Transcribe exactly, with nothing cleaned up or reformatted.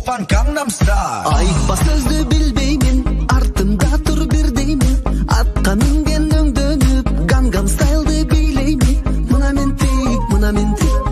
Oppan Gangnam Style. Айтпа сөзді білбеймін, артымда тұр бір деймін. Атқа мінген өңдөніп, Gangnam Style'ды билеймін. Мына мен тек, мына мен тек.